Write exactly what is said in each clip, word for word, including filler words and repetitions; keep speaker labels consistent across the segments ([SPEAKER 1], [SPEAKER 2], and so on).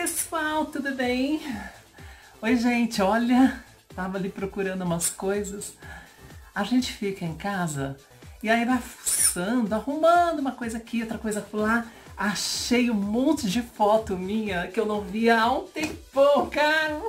[SPEAKER 1] pessoal, tudo bem? Oi gente, olha, tava ali procurando umas coisas. A gente fica em casa e aí vai fuçando, arrumando uma coisa aqui, outra coisa lá. Achei um monte de foto minha que eu não via há um tempão, cara.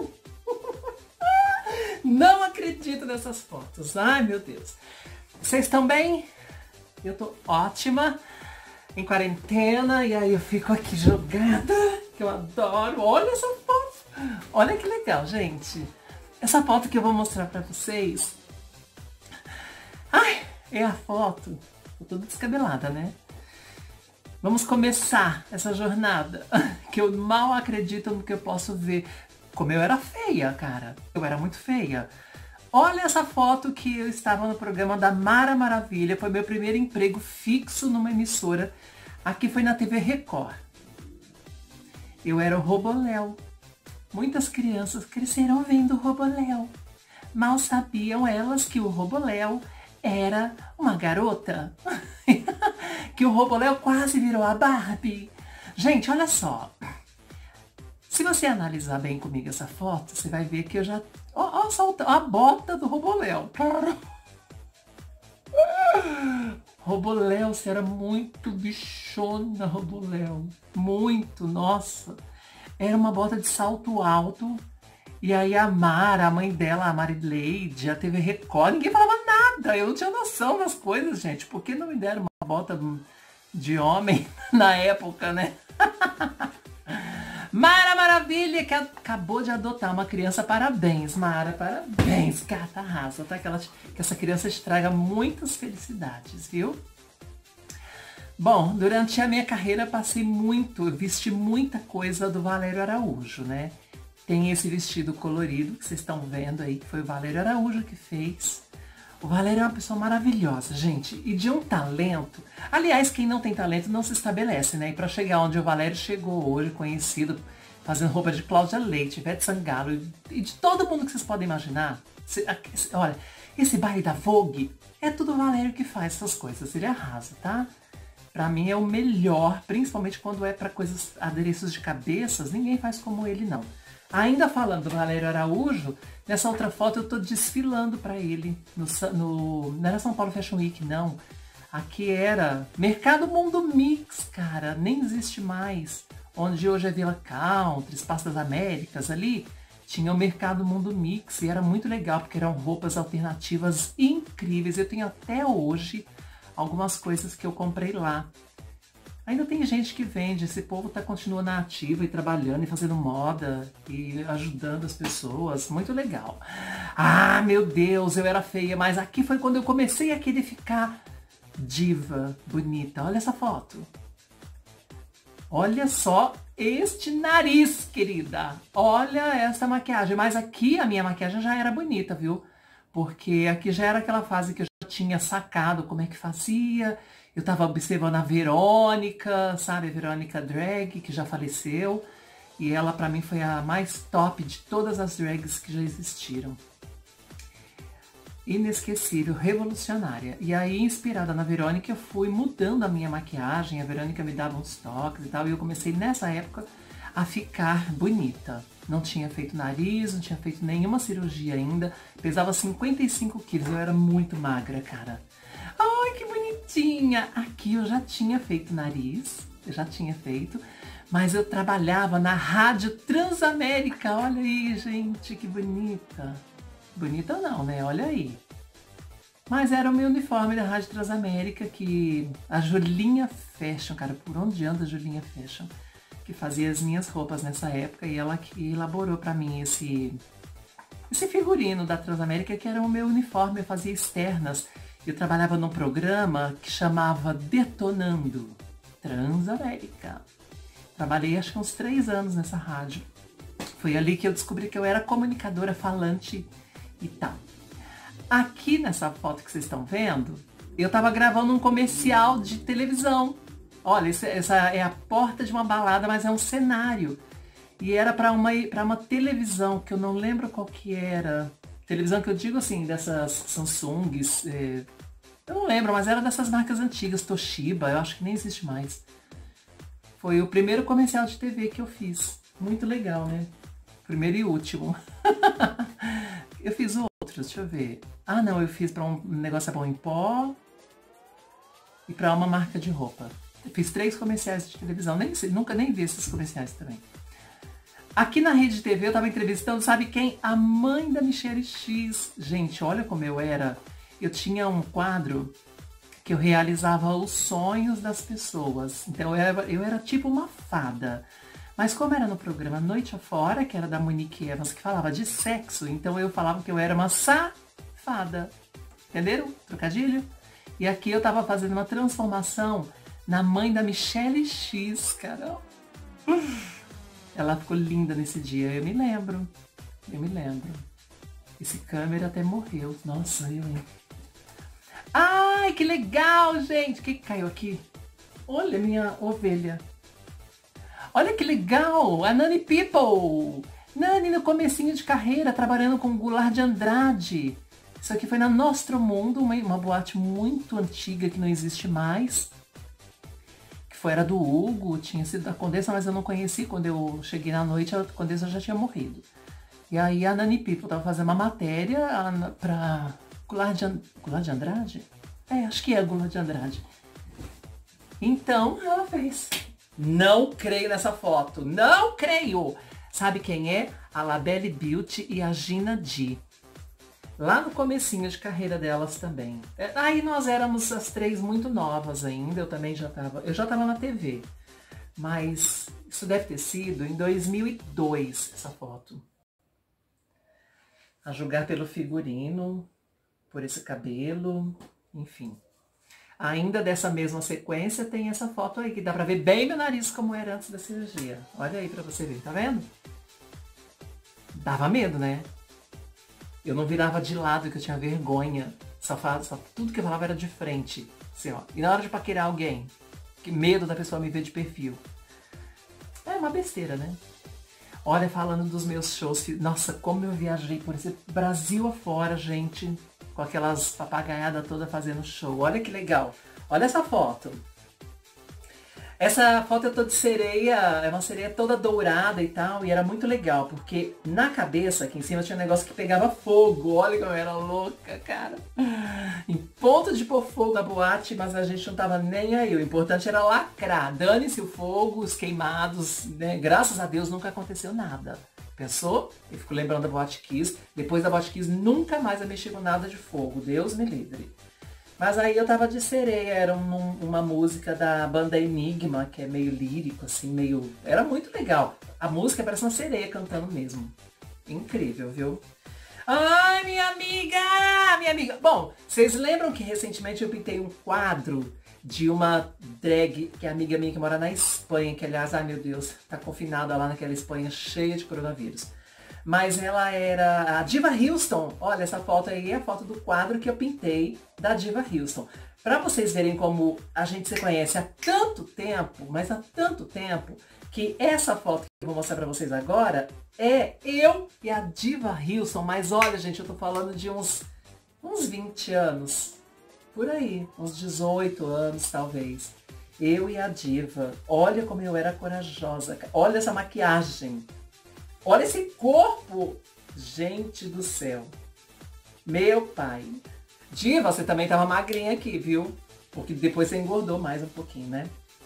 [SPEAKER 1] Não acredito nessas fotos, ai meu Deus. Vocês estão bem? Eu tô ótima, em quarentena, e aí eu fico aqui jogada, que eu adoro. Olha essa foto, olha que legal, gente. Essa foto que eu vou mostrar pra vocês, ai, é a foto, tô toda descabelada, né? Vamos começar essa jornada, que eu mal acredito no que eu posso ver. Como eu era feia, cara, eu era muito feia. Olha essa foto que eu estava no programa da Mara Maravilha, foi meu primeiro emprego fixo numa emissora. Aqui foi na T V Record. Eu era o Roboléu. Muitas crianças cresceram vendo o Roboléu. Mal sabiam elas que o Roboléu era uma garota. Que o Roboléu quase virou a Barbie. Gente, olha só. Se você analisar bem comigo essa foto, você vai ver que eu já... Ó, ó, a bota do Roboléu. Roboléu, você era muito bichona, Roboléu. Muito, nossa. Era uma bota de salto alto. E aí a Mara, a mãe dela, a Marileide, a T V Record, ninguém falava nada. Eu não tinha noção das coisas, gente. Por que não me deram uma bota de homem na época, né? Mara Maravilha, que acabou de adotar uma criança. Parabéns, Mara, parabéns. Gata, arrasa, tá? Que, ela, que essa criança estraga muitas felicidades, viu? Bom, durante a minha carreira passei muito, eu vesti muita coisa do Valério Araújo, né? Tem esse vestido colorido que vocês estão vendo aí, que foi o Valério Araújo que fez. O Valério é uma pessoa maravilhosa, gente, e de um talento. Aliás, quem não tem talento não se estabelece, né? E para chegar onde o Valério chegou hoje, conhecido, fazendo roupa de Cláudia Leite, Ivete Sangalo e de todo mundo que vocês podem imaginar. Olha, esse baile da Vogue é tudo o Valério que faz essas coisas, ele arrasa, tá? Pra mim é o melhor, principalmente quando é para coisas, adereços de cabeças, ninguém faz como ele não. Ainda falando do Valério Araújo, nessa outra foto eu tô desfilando para ele, no, no, não era São Paulo Fashion Week, não. Aqui era Mercado Mundo Mix, cara, nem existe mais. Onde hoje é Vila Country, Espaço das Américas, ali tinha o Mercado Mundo Mix e era muito legal, porque eram roupas alternativas incríveis. Eu tenho até hoje algumas coisas que eu comprei lá. Ainda tem gente que vende, esse povo tá, continua na ativa e trabalhando e fazendo moda e ajudando as pessoas, muito legal. Ah, meu Deus, eu era feia, mas aqui foi quando eu comecei a querer ficar diva, bonita. Olha essa foto. Olha só este nariz, querida. Olha essa maquiagem, mas aqui a minha maquiagem já era bonita, viu? Porque aqui já era aquela fase que eu já tinha sacado como é que fazia. Eu tava observando a Verônica, sabe? A Verônica Drag, que já faleceu. E ela, pra mim, foi a mais top de todas as drags que já existiram. Inesquecível, revolucionária. E aí, inspirada na Verônica, eu fui mudando a minha maquiagem. A Verônica me dava uns toques e tal. E eu comecei, nessa época, a ficar bonita. Não tinha feito nariz, não tinha feito nenhuma cirurgia ainda. Pesava cinquenta e cinco quilos, eu era muito magra, cara. Ai, que bonitinha! Aqui eu já tinha feito nariz, eu já tinha feito, mas eu trabalhava na Rádio Transamérica. Olha aí, gente, que bonita. Bonita não, né? Olha aí. Mas era o meu uniforme da Rádio Transamérica, que a Julinha Fashion, cara, por onde anda a Julinha Fashion, que fazia as minhas roupas nessa época, e ela que elaborou pra mim esse, esse figurino da Transamérica, que era o meu uniforme, eu fazia externas. Eu trabalhava num programa que chamava Detonando Transamérica. Trabalhei acho que uns três anos nessa rádio. Foi ali que eu descobri que eu era comunicadora falante e tal. Aqui nessa foto que vocês estão vendo, eu tava gravando um comercial de televisão. Olha, essa é a porta de uma balada, mas é um cenário. E era para uma, para uma televisão, que eu não lembro qual que era. Televisão que eu digo assim, dessas Samsungs, é, eu não lembro, mas era dessas marcas antigas, Toshiba, eu acho que nem existe mais. Foi o primeiro comercial de T V que eu fiz. Muito legal, né? Primeiro e último. Eu fiz outros, deixa eu ver. Ah, não, eu fiz para um negócio sabão em pó e para uma marca de roupa. Eu fiz três comerciais de televisão, nem sei, nunca nem vi esses comerciais também. Aqui na Rede T V eu tava entrevistando, sabe quem? A mãe da Michelle X. Gente, olha como eu era. Eu tinha um quadro que eu realizava os sonhos das pessoas. Então eu era, eu era tipo uma fada. Mas como era no programa Noite Afora, que era da Monique Evans, que falava de sexo, então eu falava que eu era uma safada. Entenderam? Trocadilho? E aqui eu tava fazendo uma transformação na mãe da Michelle X, cara. Ela ficou linda nesse dia, eu me lembro. Eu me lembro. Esse câmera até morreu. Nossa, eu, hein? Ai, que legal, gente! O que caiu aqui? Olha minha ovelha. Olha que legal! A Nani People! Nani no comecinho de carreira, trabalhando com Goulart de Andrade. Isso aqui foi na Nostro Mundo, uma, uma boate muito antiga que não existe mais. Que foi, era do Hugo, tinha sido da Condessa, mas eu não conheci. Quando eu cheguei na noite, a Condessa já tinha morrido. E aí a Nani People estava fazendo uma matéria para Goulart de, And... Goulart de Andrade? É, acho que é Goulart de Andrade. Então, ela fez. Não creio nessa foto. Não creio! Sabe quem é? A Labelle Beauty e a Gina D. Lá no comecinho de carreira delas também. Aí nós éramos as três muito novas ainda. Eu também já estava... Eu já estava na T V. Mas isso deve ter sido em dois mil e dois, essa foto. A julgar pelo figurino, por esse cabelo, enfim. Ainda dessa mesma sequência tem essa foto aí, que dá pra ver bem meu nariz como era antes da cirurgia. Olha aí pra você ver, tá vendo? Dava medo, né? Eu não virava de lado, que eu tinha vergonha. Só, falava, só tudo que eu falava era de frente. Assim, ó. E na hora de paquerar alguém, que medo da pessoa me ver de perfil. É uma besteira, né? Olha, falando dos meus shows, nossa, como eu viajei por esse Brasil afora, gente, com aquelas papagaiadas todas fazendo show. Olha que legal. Olha essa foto. Essa foto eu tô de sereia, é uma sereia toda dourada e tal, e era muito legal, porque na cabeça, aqui em cima, tinha um negócio que pegava fogo. Olha como eu era louca, cara. Em ponto de pôr fogo na boate, mas a gente não tava nem aí. O importante era lacrar. Dane-se o fogo, os queimados, né? Graças a Deus nunca aconteceu nada. Pensou? Eu fico lembrando da Boate Kiss. Depois da Boate Kiss, nunca mais eu mexi com nada de fogo. Deus me livre. Mas aí eu tava de sereia, era um, uma música da banda Enigma, que é meio lírico, assim, meio... Era muito legal. A música parece uma sereia cantando mesmo. Incrível, viu? Ai, minha amiga! Minha amiga! Bom, vocês lembram que recentemente eu pintei um quadro de uma drag, que é amiga minha que mora na Espanha, que aliás, ai meu Deus, tá confinada lá naquela Espanha cheia de coronavírus. Mas ela era a Diva Houston. Olha, essa foto aí é a foto do quadro que eu pintei da Diva Houston. Para vocês verem como a gente se conhece há tanto tempo, mas há tanto tempo, que essa foto que eu vou mostrar para vocês agora é eu e a Diva Houston. Mas olha, gente, eu tô falando de uns, uns vinte anos. Por aí, uns dezoito anos, talvez. Eu e a Diva. Olha como eu era corajosa. Olha essa maquiagem. Olha esse corpo! Gente do céu! Meu pai! Diva, você também tava magrinha aqui, viu? Porque depois você engordou mais um pouquinho, né?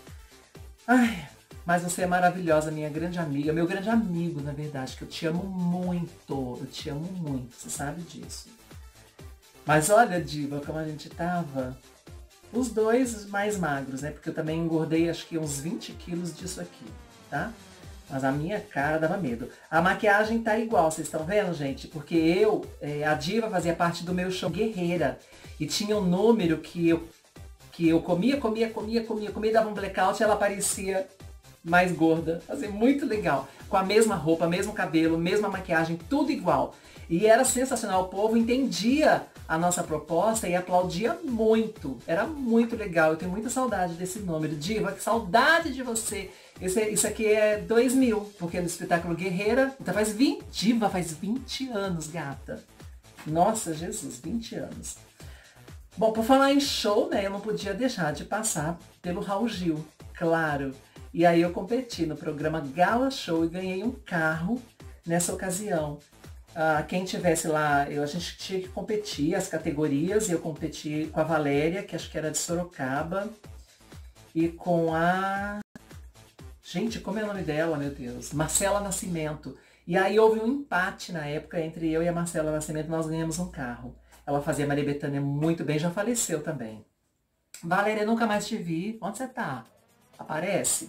[SPEAKER 1] Ai, mas você é maravilhosa, minha grande amiga. Meu grande amigo, na verdade, que eu te amo muito. Eu te amo muito, você sabe disso. Mas olha, Diva, como a gente tava... Os dois mais magros, né? Porque eu também engordei, acho que uns vinte quilos disso aqui, tá? Mas a minha cara dava medo. A maquiagem tá igual, vocês estão vendo, gente? Porque eu, é, a Diva fazia parte do meu show Guerreira. E tinha um número que eu, que eu comia, comia, comia, comia, comia, dava um blackout e ela parecia mais gorda. Assim, muito legal. Com a mesma roupa, mesmo cabelo, mesma maquiagem, tudo igual. E era sensacional. O povo entendia a nossa proposta e aplaudia muito. Era muito legal. Eu tenho muita saudade desse número. Diva, que saudade de você. Esse, isso aqui é dois mil, porque é no espetáculo Guerreira. Então faz vinte, Diva, faz vinte anos, gata. Nossa, Jesus, vinte anos. Bom, por falar em show, né, eu não podia deixar de passar pelo Raul Gil. Claro. E aí eu competi no programa Gala Show e ganhei um carro nessa ocasião. Ah, quem tivesse lá, eu, a gente tinha que competir as categorias, e eu competi com a Valéria, que acho que era de Sorocaba, e com a... Gente, como é o nome dela, meu Deus? Marcela Nascimento. E aí houve um empate na época entre eu e a Marcela Nascimento, nós ganhamos um carro. Ela fazia Maria Bethânia muito bem, já faleceu também. Valéria, nunca mais te vi. Onde você tá? Aparece?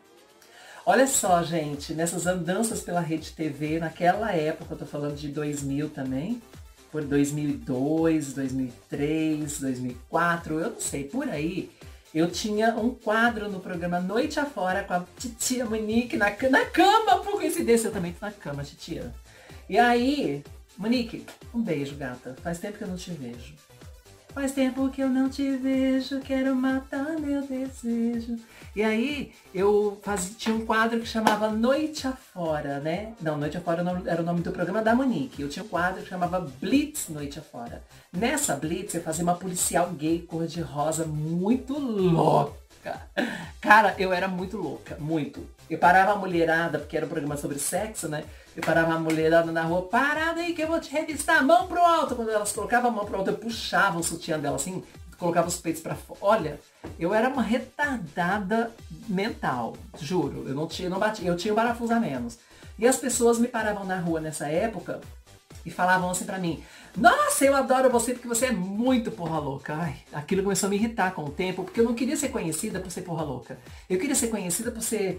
[SPEAKER 1] Olha só, gente, nessas andanças pela Rede T V, naquela época, eu tô falando de dois mil também, por dois mil e dois, dois mil e três, dois mil e quatro, eu não sei, por aí, eu tinha um quadro no programa Noite Afora com a titia Monique na, na cama, por coincidência, eu também tô na cama, titia. E aí, Monique, um beijo, gata, faz tempo que eu não te vejo. Faz tempo que eu não te vejo, quero matar meu desejo. E aí, eu fazia, tinha um quadro que chamava Noite Afora, né? Não, Noite Afora era o nome do programa da Monique. Eu tinha um quadro que chamava Blitz Noite Afora. Nessa Blitz, eu fazia uma policial gay cor-de-rosa muito louca. Cara, eu era muito louca, muito. Eu parava a mulherada, porque era um programa sobre sexo, né? Eu parava a mulherada na rua, parada aí que eu vou te revistar, mão pro alto. Quando elas colocavam a mão pro alto, eu puxava o sutiã dela assim, colocava os peitos pra fora. Olha, eu era uma retardada mental, juro. Eu não tinha, não batia, eu tinha um parafuso a menos. E as pessoas me paravam na rua nessa época e falavam assim pra mim, nossa, eu adoro você porque você é muito porra louca. Ai, aquilo começou a me irritar com o tempo, porque eu não queria ser conhecida por ser porra louca. Eu queria ser conhecida por ser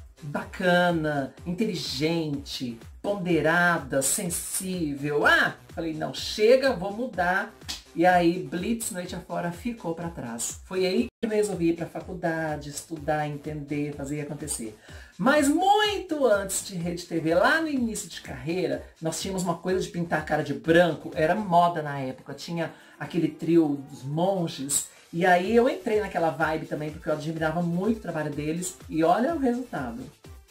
[SPEAKER 1] bacana, inteligente, ponderada, sensível. Ah, falei, não, chega, vou mudar. E aí, Blitz Noite Afora ficou para trás. Foi aí que eu resolvi ir para a faculdade, estudar, entender, fazer acontecer. Mas muito antes de Rede T V, lá no início de carreira, nós tínhamos uma coisa de pintar a cara de branco, era moda na época, tinha aquele trio dos monges. E aí eu entrei naquela vibe também, porque eu admirava muito o trabalho deles. E olha o resultado.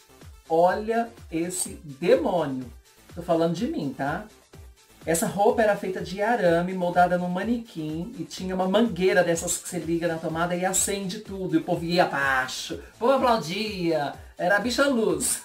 [SPEAKER 1] Olha esse demônio. Tô falando de mim, tá? Essa roupa era feita de arame, moldada num manequim. E tinha uma mangueira dessas que você liga na tomada e acende tudo. E o povo ia abaixo. O povo aplaudia. Era a bicha luz.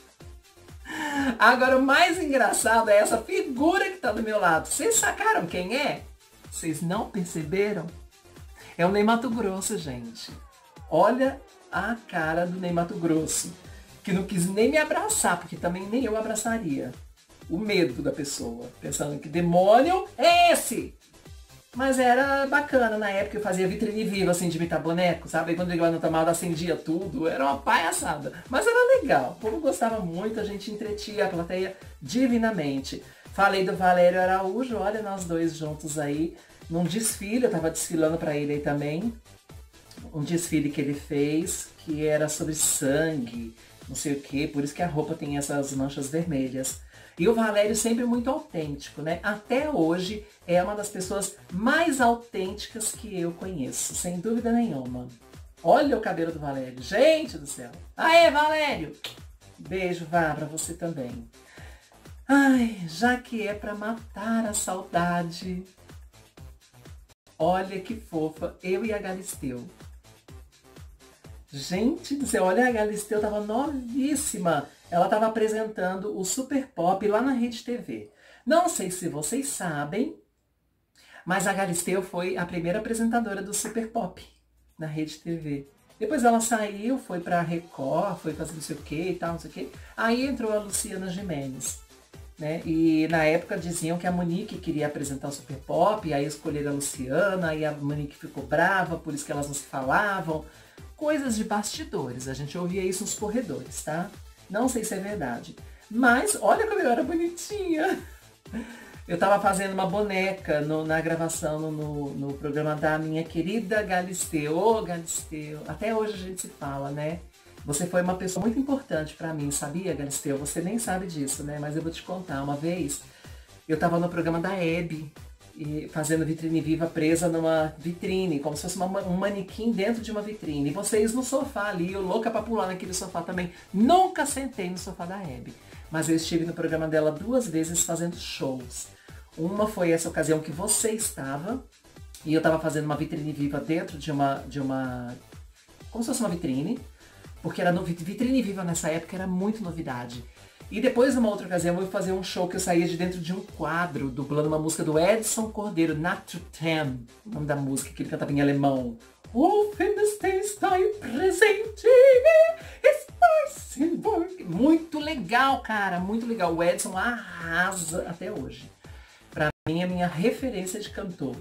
[SPEAKER 1] Agora o mais engraçado é essa figura que tá do meu lado. Vocês sacaram quem é? Vocês não perceberam? É o Ney Matogrosso, gente. Olha a cara do Ney Matogrosso, que não quis nem me abraçar, porque também nem eu abraçaria. O medo da pessoa, pensando que demônio é esse? Mas era bacana, na época eu fazia vitrine viva, assim, de imitar boneco, sabe? E quando eu ligava na tomada, acendia tudo, era uma palhaçada. Mas era legal, o povo gostava muito, a gente entretia a plateia divinamente. Falei do Valério Araújo, olha nós dois juntos aí, num desfile, eu tava desfilando para ele aí também, um desfile que ele fez, que era sobre sangue, não sei o que, por isso que a roupa tem essas manchas vermelhas. E o Valério sempre muito autêntico, né? Até hoje é uma das pessoas mais autênticas que eu conheço, sem dúvida nenhuma. Olha o cabelo do Valério, gente do céu. Aê, Valério! Beijo, vá pra você também. Ai, já que é pra matar a saudade... Olha que fofa, eu e a Galisteu. Gente do céu, olha, a Galisteu tava novíssima. Ela tava apresentando o Super Pop lá na Rede T V. Não sei se vocês sabem, mas a Galisteu foi a primeira apresentadora do Super Pop na Rede T V. Depois ela saiu, foi pra Record, foi fazer não sei o que e tal, não sei o que. Aí entrou a Luciana Gimenez. Né? E na época diziam que a Monique queria apresentar o Super Pop, e aí escolheram a Luciana, aí a Monique ficou brava, por isso que elas não se falavam. Coisas de bastidores, a gente ouvia isso nos corredores, tá? Não sei se é verdade. Mas olha como eu era bonitinha. Eu tava fazendo uma boneca no, na gravação no, no, no programa da minha querida Galisteu. Ô, Galisteu, até hoje a gente se fala, né? Você foi uma pessoa muito importante pra mim, sabia, Galisteu? Você nem sabe disso, né? Mas eu vou te contar. Uma vez, eu tava no programa da Hebe, e fazendo vitrine viva presa numa vitrine, como se fosse uma, um manequim dentro de uma vitrine. E vocês no sofá ali, eu louca pra pular naquele sofá também. Nunca sentei no sofá da Hebe. Mas eu estive no programa dela duas vezes fazendo shows. Uma foi essa ocasião que você estava, e eu tava fazendo uma vitrine viva dentro de uma... de uma como se fosse uma vitrine. porque era no, Vitrine Viva nessa época era muito novidade. E depois, numa outra ocasião, eu vou fazer um show que eu saía de dentro de um quadro, dublando uma música do Edson Cordeiro, Notre Dame, o nome da música, que ele cantava em alemão. O Fenster está presente, muito legal, cara, muito legal. O Edson arrasa até hoje. Pra mim, é a minha referência de cantor.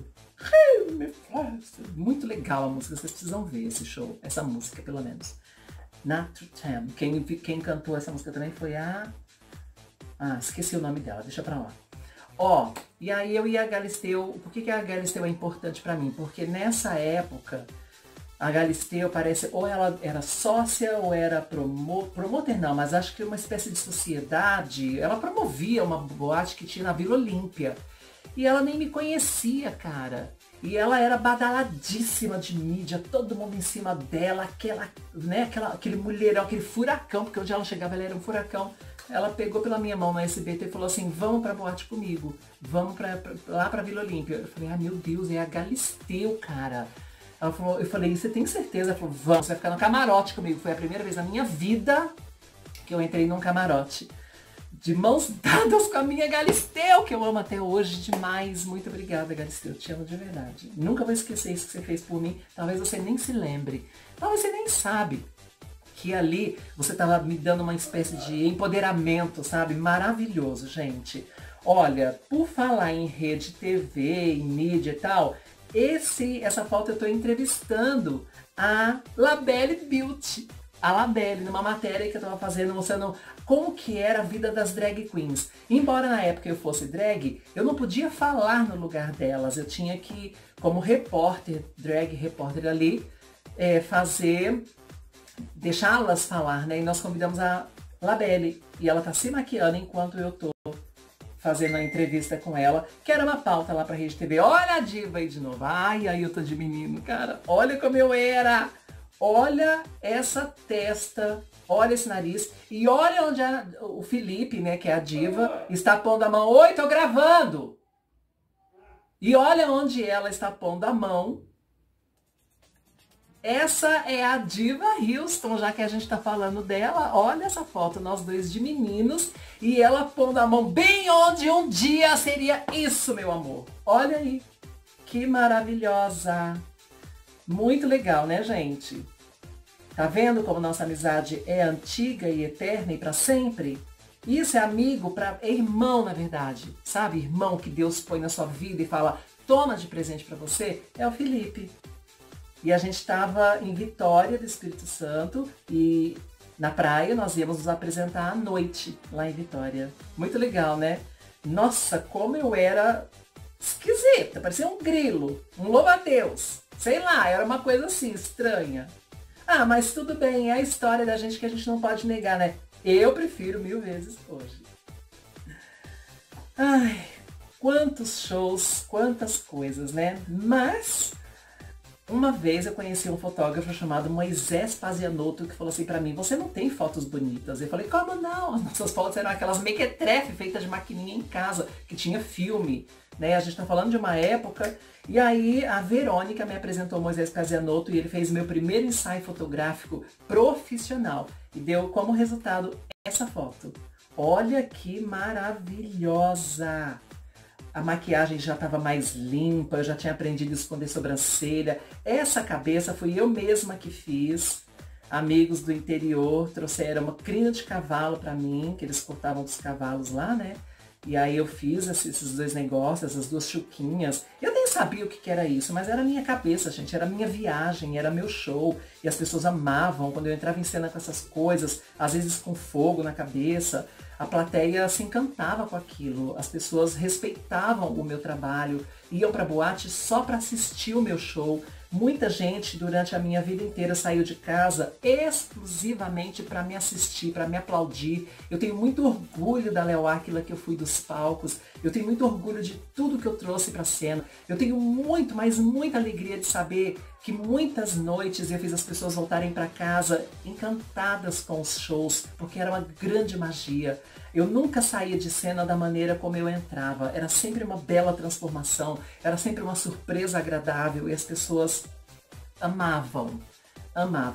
[SPEAKER 1] Muito legal a música, vocês precisam ver esse show, essa música, pelo menos. Notre Dame. Quem, quem cantou essa música também foi a... Ah, esqueci o nome dela, deixa pra lá. Ó, e aí eu e a Galisteu... Por que, que a Galisteu é importante pra mim? Porque nessa época, a Galisteu parece... Ou ela era sócia, ou era promo, promoter, não, mas acho que uma espécie de sociedade. Ela promovia uma boate que tinha na Vila Olímpia. E ela nem me conhecia, cara. E ela era badaladíssima de mídia, todo mundo em cima dela, aquela, né, aquela, aquele mulherão, aquele furacão, porque onde ela chegava ela era um furacão. Ela pegou pela minha mão na S B T e falou assim, vamos pra boate comigo, vamos pra, pra, lá pra Vila Olímpia. Eu falei, ah, meu Deus, é a Galisteu, cara. Ela falou, eu falei, você tem certeza? Ela falou, vamos, você vai ficar no camarote comigo. Foi a primeira vez na minha vida que eu entrei num camarote. De mãos dadas com a minha Galisteu, que eu amo até hoje demais. Muito obrigada, Galisteu. Te amo de verdade. Nunca vou esquecer isso que você fez por mim. Talvez você nem se lembre. Talvez você nem sabe que ali você estava me dando uma espécie de empoderamento, sabe? Maravilhoso, gente. Olha, por falar em rede T V, em mídia e tal, esse, essa foto eu estou entrevistando a Labelle Beauty. A Labelle, numa matéria que eu estava fazendo, mostrando como que era a vida das drag queens. Embora na época eu fosse drag, eu não podia falar no lugar delas. Eu tinha que, como repórter, drag repórter ali, é, fazer, deixá-las falar, né? E nós convidamos a Labelle. E ela tá se maquiando enquanto eu tô fazendo a entrevista com ela, que era uma pauta lá pra Rede T V. Olha a diva aí de novo. Ai, aí eu tô de menino, cara. Olha como eu era. Olha essa testa, olha esse nariz e olha onde a, o Felipe, né, que é a diva, está pondo a mão. Oi, tô gravando! E olha onde ela está pondo a mão. Essa é a diva Houston, já que a gente está falando dela. Olha essa foto, nós dois de meninos e ela pondo a mão bem onde um dia seria isso, meu amor. Olha aí, que maravilhosa! Muito legal, né, gente? Tá vendo como nossa amizade é antiga e eterna e para sempre? Isso é amigo, pra, é irmão, na verdade. Sabe, irmão que Deus põe na sua vida e fala, toma de presente para você? É o Felipe. E a gente estava em Vitória do Espírito Santo e na praia nós íamos nos apresentar à noite lá em Vitória. Muito legal, né? Nossa, como eu era esquisita, parecia um grilo, um louva-a-Deus. Sei lá, era uma coisa assim, estranha. Ah, mas tudo bem, é a história da gente que a gente não pode negar, né? Eu prefiro mil vezes hoje. Ai, quantos shows, quantas coisas, né? Mas, uma vez eu conheci um fotógrafo chamado Moisés Pazianotto que falou assim pra mim, você não tem fotos bonitas? Eu falei, como não? As nossas fotos eram aquelas mequetrefe feitas de maquininha em casa, que tinha filme, né? A gente tá falando de uma época... E aí a Verônica me apresentou o Moisés Pazianotto e ele fez meu primeiro ensaio fotográfico profissional. E deu como resultado essa foto. Olha que maravilhosa! A maquiagem já estava mais limpa, eu já tinha aprendido a esconder sobrancelha. Essa cabeça fui eu mesma que fiz. Amigos do interior trouxeram uma crina de cavalo para mim, que eles cortavam dos cavalos lá, né? E aí eu fiz esses dois negócios, essas duas chuquinhas. Eu nem sabia o que era isso, mas era a minha cabeça, gente. Era a minha viagem, era meu show. E as pessoas amavam quando eu entrava em cena com essas coisas, às vezes com fogo na cabeça. A plateia se encantava com aquilo. As pessoas respeitavam o meu trabalho, iam pra boate só para assistir o meu show. Muita gente durante a minha vida inteira saiu de casa exclusivamente para me assistir, para me aplaudir. Eu tenho muito orgulho da Léo Áquila que eu fui dos palcos. Eu tenho muito orgulho de tudo que eu trouxe para a cena. Eu tenho muito, mas muita alegria de saber que muitas noites eu fiz as pessoas voltarem para casa encantadas com os shows, porque era uma grande magia. Eu nunca saía de cena da maneira como eu entrava. Era sempre uma bela transformação, era sempre uma surpresa agradável e as pessoas amavam, amavam.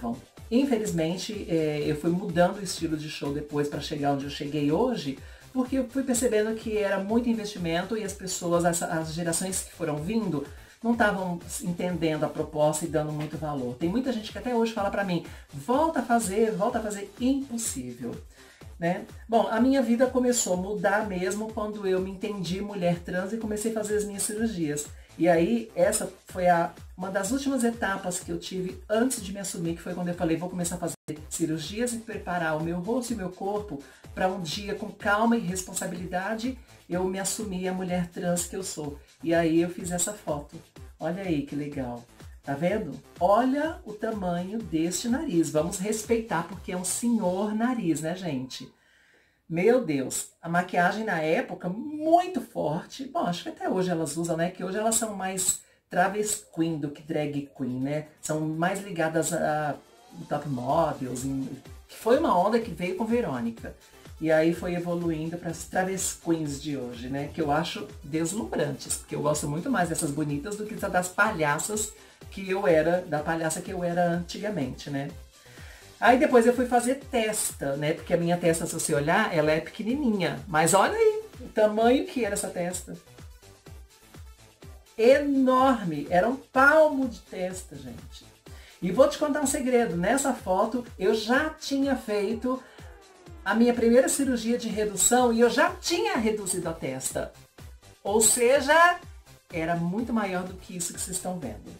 [SPEAKER 1] Infelizmente, é, eu fui mudando o estilo de show depois para chegar onde eu cheguei hoje, porque eu fui percebendo que era muito investimento e as pessoas, as, as gerações que foram vindo, não estavam entendendo a proposta e dando muito valor. Tem muita gente que até hoje fala pra mim, volta a fazer, volta a fazer, impossível. Né? Bom, a minha vida começou a mudar mesmo quando eu me entendi mulher trans e comecei a fazer as minhas cirurgias. E aí, essa foi a, uma das últimas etapas que eu tive antes de me assumir, que foi quando eu falei, vou começar a fazer cirurgias e preparar o meu rosto e o meu corpo para um dia com calma e responsabilidade eu me assumir a mulher trans que eu sou. E aí eu fiz essa foto. Olha aí que legal. Tá vendo? Olha o tamanho deste nariz. Vamos respeitar porque é um senhor nariz, né, gente? Meu Deus, a maquiagem na época muito forte. Bom, acho que até hoje elas usam, né? Que hoje elas são mais travesti queen do que drag queen, né? São mais ligadas a, a top models, em, que foi uma onda que veio com Verônica. E aí foi evoluindo para as travesti queens de hoje, né? Que eu acho deslumbrantes, porque eu gosto muito mais dessas bonitas do que das palhaças que eu era, da palhaça que eu era antigamente, né? Aí depois eu fui fazer testa, né? Porque a minha testa, se você olhar, ela é pequenininha. Mas olha aí o tamanho que era essa testa. Enorme. Era um palmo de testa, gente. E vou te contar um segredo. Nessa foto, eu já tinha feito a minha primeira cirurgia de redução e eu já tinha reduzido a testa. Ou seja, era muito maior do que isso que vocês estão vendo.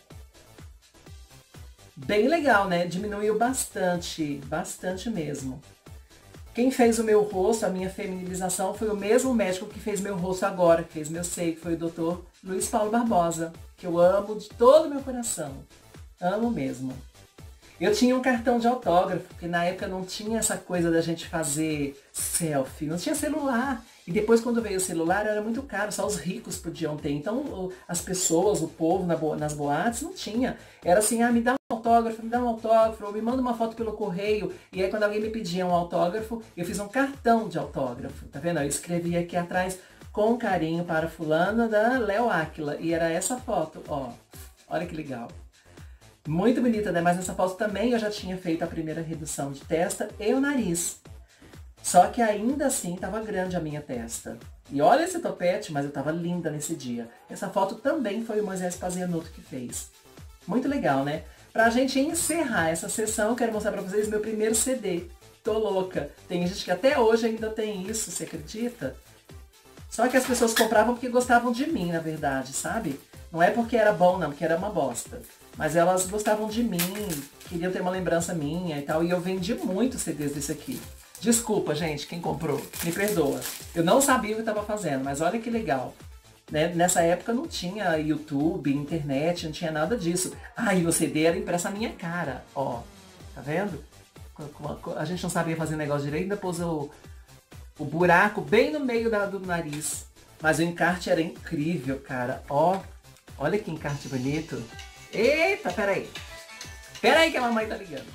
[SPEAKER 1] Bem legal, né? Diminuiu bastante, bastante mesmo. Quem fez o meu rosto, a minha feminilização, foi o mesmo médico que fez meu rosto agora, que fez meu seio, que foi o doutor Luiz Paulo Barbosa, que eu amo de todo o meu coração. Amo mesmo. Eu tinha um cartão de autógrafo, porque na época não tinha essa coisa da gente fazer selfie, não tinha celular. E depois, quando veio o celular, era muito caro, só os ricos podiam ter. Então, as pessoas, o povo nas boates, não tinha. Era assim, ah, me dá um autógrafo, me dá um autógrafo, ou me manda uma foto pelo correio. E aí, quando alguém me pedia um autógrafo, eu fiz um cartão de autógrafo, tá vendo? Eu escrevi aqui atrás, com carinho para fulana da Léo Áquila. E era essa foto, ó. Olha que legal. Muito bonita, né? Mas nessa foto também eu já tinha feito a primeira redução de testa e o nariz. Só que ainda assim estava grande a minha testa. E olha esse topete, mas eu estava linda nesse dia. Essa foto também foi o Moisés Pazianotto que fez. Muito legal, né? Pra gente encerrar essa sessão, eu quero mostrar pra vocês meu primeiro C D. Tô louca. Tem gente que até hoje ainda tem isso, você acredita? Só que as pessoas compravam porque gostavam de mim, na verdade, sabe? Não é porque era bom, não, porque era uma bosta. Mas elas gostavam de mim, queriam ter uma lembrança minha e tal. E eu vendi muitos C Ds desse aqui. Desculpa, gente, quem comprou, me perdoa. Eu não sabia o que estava fazendo, mas olha que legal. Né? Nessa época não tinha YouTube, internet, não tinha nada disso. Ah, e o C D era impresso a minha cara, ó. Tá vendo? A gente não sabia fazer negócio direito, ainda pôs o, o buraco bem no meio da, do nariz. Mas o encarte era incrível, cara. Ó, olha que encarte bonito. Eita, peraí. Peraí que a mamãe tá ligando.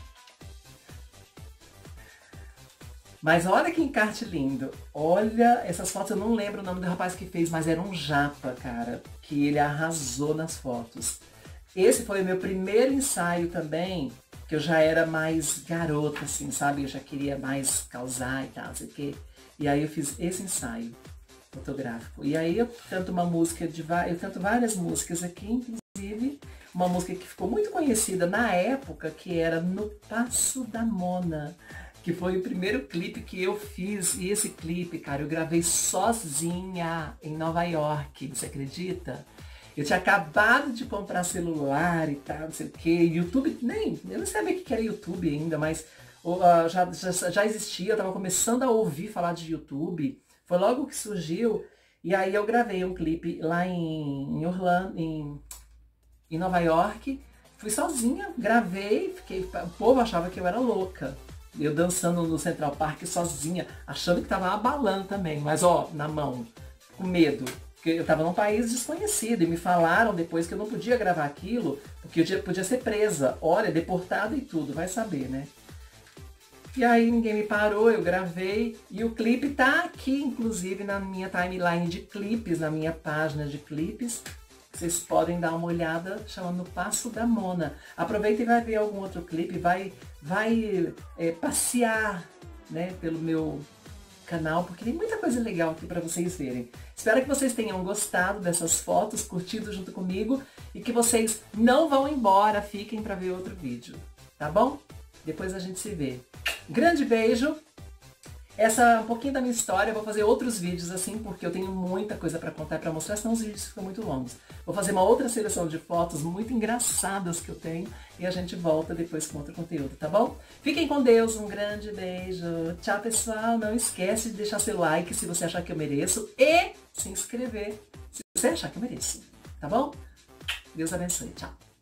[SPEAKER 1] Mas olha que encarte lindo. Olha, essas fotos, eu não lembro o nome do rapaz que fez, mas era um japa, cara. Que ele arrasou nas fotos. Esse foi o meu primeiro ensaio também, que eu já era mais garota, assim, sabe? Eu já queria mais causar e tal, não sei o quê. E aí eu fiz esse ensaio fotográfico. E aí eu canto uma música de... Eu canto várias músicas aqui, inclusive uma música que ficou muito conhecida na época, que era No Passo da Mona. Que foi o primeiro clipe que eu fiz. E esse clipe, cara, eu gravei sozinha em Nova York. Você acredita? Eu tinha acabado de comprar celular e tal, não sei o que. YouTube, nem... Eu não sabia o que era YouTube ainda, mas uh, já, já, já existia. Eu tava começando a ouvir falar de YouTube. Foi logo que surgiu. E aí eu gravei um clipe lá em, em Orlando, em, em Nova York. Fui sozinha, gravei. Fiquei, o povo achava que eu era louca. Eu dançando no Central Park sozinha, achando que tava abalando também, mas ó, na mão, com medo. Porque eu tava num país desconhecido e me falaram depois que eu não podia gravar aquilo, porque eu podia ser presa, olha, deportada e tudo, vai saber, né? E aí ninguém me parou, eu gravei e o clipe tá aqui, inclusive, na minha timeline de clipes, na minha página de clipes. Vocês podem dar uma olhada, chamando Passo da Mona. Aproveita e vai ver algum outro clipe, vai, vai é, passear, né, pelo meu canal, porque tem muita coisa legal aqui para vocês verem. Espero que vocês tenham gostado dessas fotos, curtido junto comigo e que vocês não vão embora, fiquem para ver outro vídeo, tá bom? Depois a gente se vê. Grande beijo! Essa é um pouquinho da minha história, eu vou fazer outros vídeos assim, porque eu tenho muita coisa para contar e para mostrar, senão os vídeos ficam muito longos. Vou fazer uma outra seleção de fotos muito engraçadas que eu tenho e a gente volta depois com outro conteúdo, tá bom? Fiquem com Deus, um grande beijo. Tchau, pessoal. Não esquece de deixar seu like se você achar que eu mereço e se inscrever se você achar que eu mereço, tá bom? Deus abençoe. Tchau.